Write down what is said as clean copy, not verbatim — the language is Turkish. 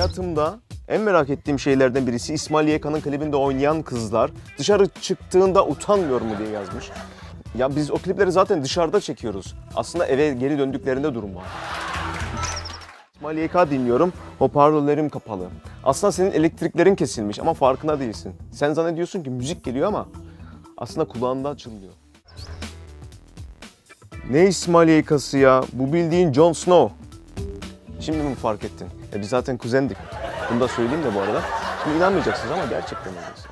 hayatımda en merak ettiğim şeylerden birisi İsmail YK'nın klibinde oynayan kızlar dışarı çıktığında utanmıyor mu diye yazmış. Ya biz o klipleri zaten dışarıda çekiyoruz. Aslında eve geri döndüklerinde durum var. İsmail YK dinliyorum, hoparlörlerim kapalı. Aslında senin elektriklerin kesilmiş ama farkında değilsin. Sen zannediyorsun ki müzik geliyor ama aslında kulağında açılıyor. Ne İsmail YK'sı ya? Bu bildiğin Jon Snow. Şimdi mi fark ettin? Biz zaten kuzendik. Bunu da söyleyeyim de bu arada. Şimdi inanmayacaksınız ama gerçekten öyle.